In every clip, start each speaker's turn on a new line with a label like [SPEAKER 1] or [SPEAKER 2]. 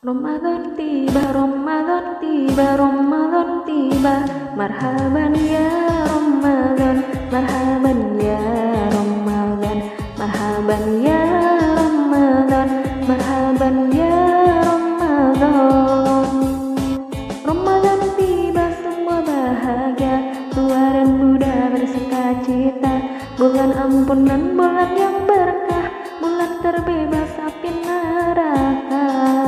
[SPEAKER 1] Ramadan tiba, Ramadan tiba, Ramadan tiba. Marhaban ya Ramadan, marhaban ya Ramadan, marhaban ya Ramadan, marhaban ya Ramadan. Ramadan tiba, semua bahagia, tua dan muda bersukacita. Bulan ampunan, bulan yang berkah, bulan terbebas api neraka.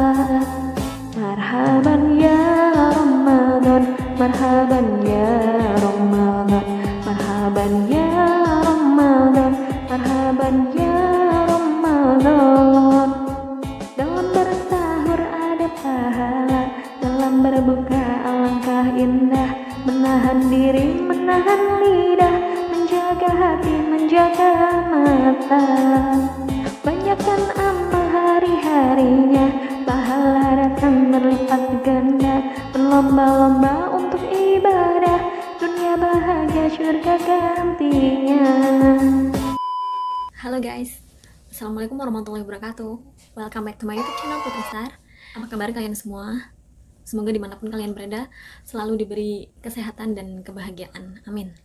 [SPEAKER 1] Marhaban ya Ramadan, marhaban ya Ramadan, marhaban ya Ramadan, marhaban ya Ramadan. Dalam bersahur ada pahala, dalam berbuka alangkah indah. Menahan diri, menahan lidah, menjaga hati, menjaga mata. Banyakkan amal hari-harinya, pahala datang berlipat ganda. Berlomba-lomba untuk ibadah, dunia bahagia, surga gantinya.
[SPEAKER 2] Halo guys, Assalamualaikum warahmatullahi wabarakatuh. Welcome back to my YouTube channel Putri Star. Apa kabar kalian semua? Semoga dimanapun kalian berada selalu diberi kesehatan dan kebahagiaan. Amin.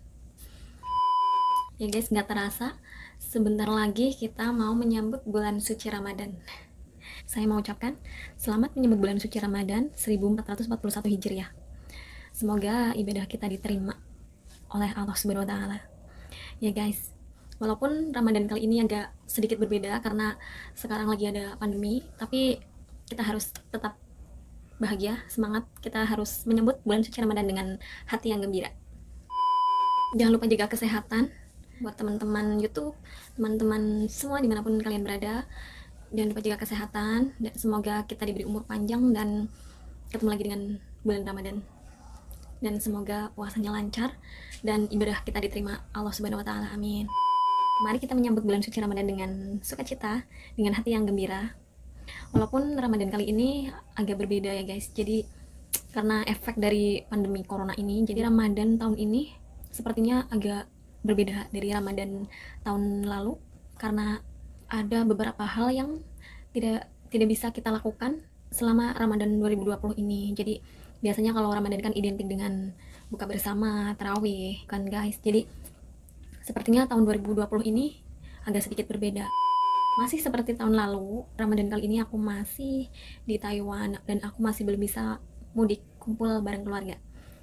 [SPEAKER 2] Ya guys, nggak terasa sebentar lagi kita mau menyambut bulan suci Ramadan. Saya mau ucapkan selamat menyambut bulan suci Ramadan 1441 Hijriah. Semoga ibadah kita diterima oleh Allah Subhanahu wa taala. Ya guys, walaupun Ramadan kali ini agak sedikit berbeda karena sekarang lagi ada pandemi, tapi kita harus tetap bahagia, semangat. Kita harus menyambut bulan suci Ramadan dengan hati yang gembira. Jangan lupa jaga kesehatan buat teman-teman YouTube, teman-teman semua dimanapun kalian berada. Jangan lupa jaga kesehatan, dan semoga kita diberi umur panjang dan ketemu lagi dengan bulan Ramadan. Dan semoga puasanya lancar dan ibadah kita diterima Allah Subhanahu wa taala. Amin. Mari kita menyambut bulan suci Ramadan dengan sukacita, dengan hati yang gembira. Walaupun Ramadan kali ini agak berbeda ya guys. Jadi karena efek dari pandemi corona ini, jadi Ramadan tahun ini sepertinya agak berbeda dari Ramadan tahun lalu karena ada beberapa hal yang tidak bisa kita lakukan selama Ramadan 2020 ini. Jadi biasanya kalau Ramadan kan identik dengan buka bersama, tarawih kan guys. Jadi sepertinya tahun 2020 ini agak sedikit berbeda. Masih seperti tahun lalu, Ramadan kali ini aku masih di Taiwan dan aku masih belum bisa mudik kumpul bareng keluarga.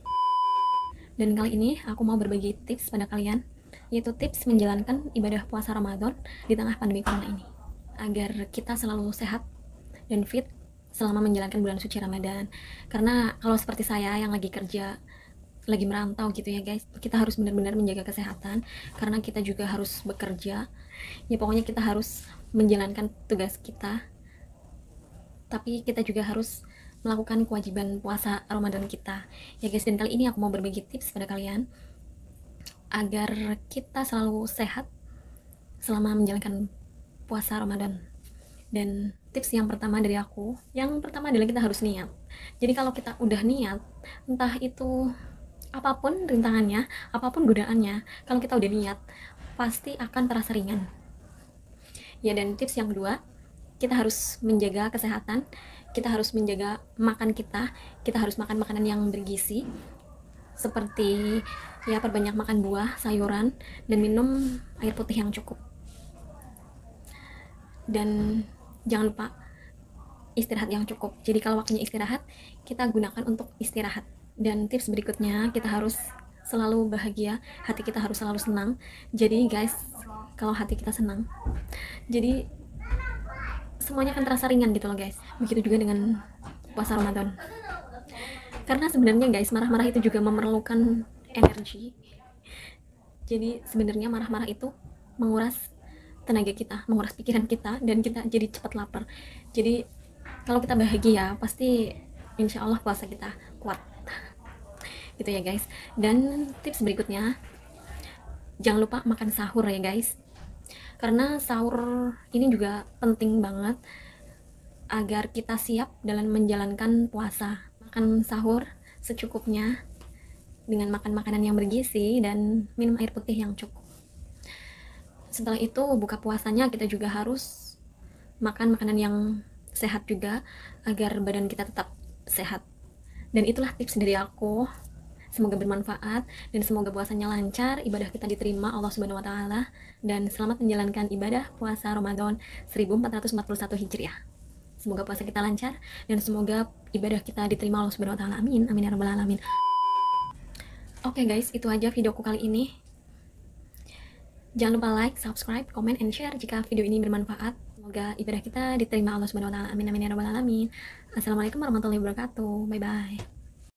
[SPEAKER 2] Dan kali ini aku mau berbagi tips pada kalian, yaitu tips menjalankan ibadah puasa Ramadan di tengah pandemi corona ini, agar kita selalu sehat dan fit selama menjalankan bulan suci Ramadan. Karena kalau seperti saya yang lagi kerja, lagi merantau gitu ya guys, kita harus benar-benar menjaga kesehatan karena kita juga harus bekerja. Ya pokoknya kita harus menjalankan tugas kita, tapi kita juga harus melakukan kewajiban puasa Ramadan kita ya guys. Dan kali ini aku mau berbagi tips pada kalian agar kita selalu sehat selama menjalankan puasa Ramadan. Dan tips yang pertama dari aku, yang pertama adalah kita harus niat. Jadi kalau kita udah niat, entah itu apapun rintangannya, apapun godaannya, kalau kita udah niat, pasti akan terasa ringan. Ya, dan tips yang kedua, kita harus menjaga kesehatan, kita harus menjaga makan kita harus makan makanan yang bergizi, seperti ya perbanyak makan buah, sayuran, dan minum air putih yang cukup. Dan jangan lupa istirahat yang cukup. Jadi kalau waktunya istirahat, kita gunakan untuk istirahat. Dan tips berikutnya, kita harus selalu bahagia, hati kita harus selalu senang. Jadi guys, kalau hati kita senang, jadi semuanya akan terasa ringan gitu loh guys. Begitu juga dengan puasa Ramadan. Karena sebenarnya guys, marah-marah itu juga memerlukan energi. Jadi sebenarnya marah-marah itu menguras tenaga kita, menguras pikiran kita, dan kita jadi cepat lapar. Jadi kalau kita bahagia, pasti insya Allah puasa kita kuat. Gitu ya guys. Dan tips berikutnya, jangan lupa makan sahur ya guys. Karena sahur ini juga penting banget agar kita siap dalam menjalankan puasa. Makan sahur secukupnya dengan makan makanan yang bergizi dan minum air putih yang cukup. Setelah itu buka puasanya kita juga harus makan makanan yang sehat juga, agar badan kita tetap sehat. Dan itulah tips dari aku. Semoga bermanfaat dan semoga puasanya lancar, ibadah kita diterima Allah Subhanahu wa taala, dan selamat menjalankan ibadah puasa Ramadan 1441 Hijriah. Semoga puasa kita lancar dan semoga ibadah kita diterima Allah Subhanahu wa taala. Amin. Amin ya rabbal alamin. Oke guys, itu aja videoku kali ini. Jangan lupa like, subscribe, comment, and share jika video ini bermanfaat. Semoga ibadah kita diterima Allah Subhanahu wa taala. Amin amin ya rabbal alamin. Assalamualaikum warahmatullahi wabarakatuh. Bye bye.